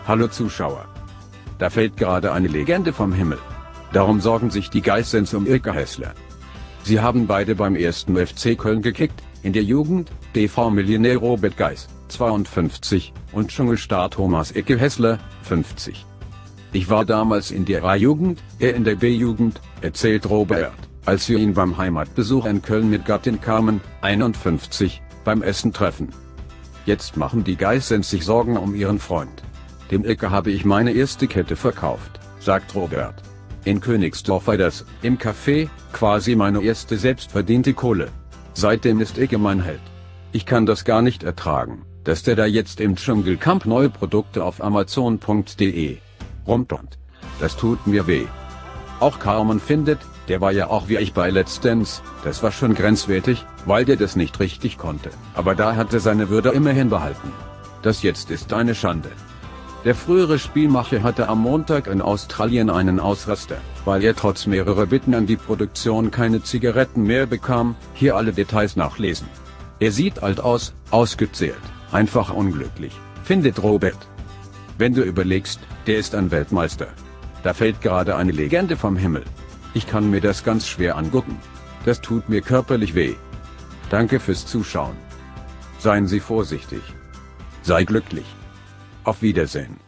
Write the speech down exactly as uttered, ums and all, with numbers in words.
Hallo Zuschauer. Da fällt gerade eine Legende vom Himmel. Darum sorgen sich die Geissens um Ilka Hässler. Sie haben beide beim ersten F C Köln gekickt, in der Jugend, T V-Millionär Robert Geiss, zweiundfünfzig, und Dschungelstar Thomas Icke Hässler, fünfzig. Ich war damals in der A-Jugend, er in der B-Jugend, erzählt Robert, als wir ihn beim Heimatbesuch in Köln mit Gattin kamen, einundfünfzig, beim Essen treffen. Jetzt machen die Geissens sich Sorgen um ihren Freund. Dem Icke habe ich meine erste Kette verkauft, sagt Robert. In Königsdorf war das, im Café, quasi meine erste selbstverdiente Kohle. Seitdem ist Icke mein Held. Ich kann das gar nicht ertragen, dass der da jetzt im Dschungelcamp neue Produkte auf Amazon punkt de rumtont. Das tut mir weh. Auch Carmen findet, der war ja auch wie ich bei Let's Dance, das war schon grenzwertig, weil der das nicht richtig konnte. Aber da hat er seine Würde immerhin behalten. Das jetzt ist eine Schande. Der frühere Spielmacher hatte am Montag in Australien einen Ausraster, weil er trotz mehrerer Bitten an die Produktion keine Zigaretten mehr bekam, hier alle Details nachlesen. Er sieht alt aus, ausgezehrt, einfach unglücklich, findet Robert. Wenn du überlegst, der ist ein Weltmeister. Da fällt gerade eine Legende vom Himmel. Ich kann mir das ganz schwer angucken. Das tut mir körperlich weh. Danke fürs Zuschauen. Seien Sie vorsichtig. Sei glücklich. Auf Wiedersehen.